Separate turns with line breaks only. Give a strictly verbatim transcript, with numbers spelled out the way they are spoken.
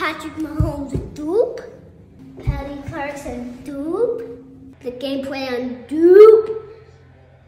Patrick Mahomes Dupe, Kelly Clarkson Dupe, the gameplay on Dupe.